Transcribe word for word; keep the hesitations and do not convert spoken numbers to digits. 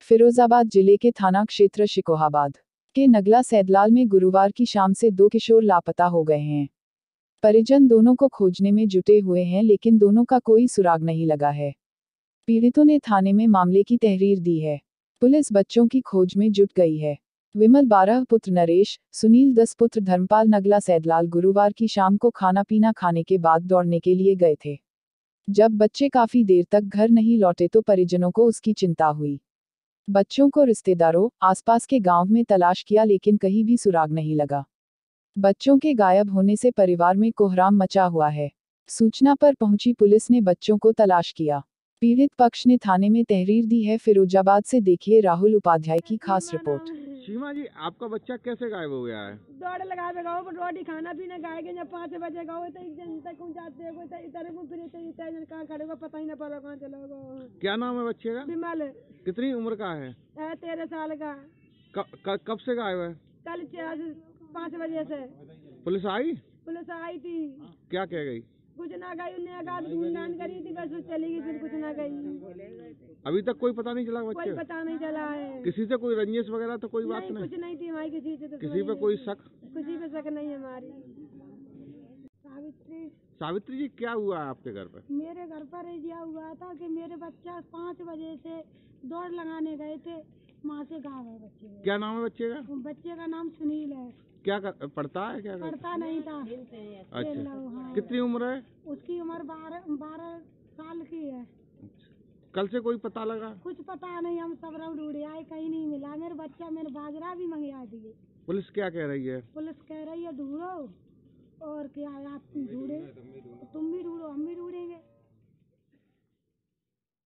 फिरोजाबाद जिले के थाना क्षेत्र शिकोहाबाद के नगला सैदलाल में गुरुवार की शाम से दो किशोर लापता हो गए हैं। परिजन दोनों को खोजने में जुटे हुए हैं, लेकिन दोनों का कोई सुराग नहीं लगा है। पीड़ितों ने थाने में मामले की तहरीर दी है। पुलिस बच्चों की खोज में जुट गई है। विमल बारह पुत्र नरेश, सुनील दस पुत्र धर्मपाल नगला सैदलाल गुरुवार की शाम को खाना पीना खाने के बाद दौड़ने के लिए गए थे। जब बच्चे काफी देर तक घर नहीं लौटे तो परिजनों को उसकी चिंता हुई। बच्चों को रिश्तेदारों, आसपास के गांव में तलाश किया, लेकिन कहीं भी सुराग नहीं लगा। बच्चों के गायब होने से परिवार में कोहराम मचा हुआ है। सूचना पर पहुंची पुलिस ने बच्चों को तलाश किया। पीड़ित पक्ष ने थाने में तहरीर दी है। फिरोजाबाद से देखिए राहुल उपाध्याय की खास रिपोर्ट। सीमा जी, आपका बच्चा कैसे गायब हो गया है? दौड़ लगा पे गाँव पर रोटी खाना पीना गाय के जब पाँच बजे गाँव तो एक जन तक जाते हैं, कोई इधर को फिर इधर जन कहाँ खड़े को पता ही ना पड़ा कहाँ चला गया। क्या नाम है बच्चे का? विमल। कितनी उम्र का है? तेरह साल का। क, कब से गायब है? कल पाँच बजे से। पुलिस आई? पुलिस आई थी। क्या कह गई? कुछ ना गई, उन्हें आगाज ढूंढान करी थी, बस चली गई, फिर कुछ ना गई। अभी तक कोई पता नहीं चला बच्चे? कोई पता नहीं चला है। किसी से कोई रंजिश वगैरह तो कोई बात नहीं? कुछ नहीं थी हमारी किसी से। तो किसी पे कोई शक? किसी पे शक नहीं है हमारी। सावित्री। सावित्री जी, क्या हुआ है आपके घर पर? मेरे घर पर यह हुआ था कि मेरे बच्चा पाँच बजे से दौड़ लगाने गए थे, माँ से गाँव है बच्चे। क्या नाम है बच्चे का? बच्चे का नाम सुनील है। क्या कर, पढ़ता है? क्या पढ़ता नहीं था। अच्छा, हाँ। कितनी उम्र है उसकी? उम्र बारह बारह साल की है। कल से कोई पता लगा? कुछ पता नहीं, हम सब राउंड ढूंढे आए, कहीं नहीं मिला। मेरे बच्चा मेरे बाजरा भी मंगवा दिए। पुलिस क्या कह रही है? पुलिस कह रही है ढूंढो, और क्या आप ढूंढे, तुम भी ढूंढो, हम भी ढूंढेंगे।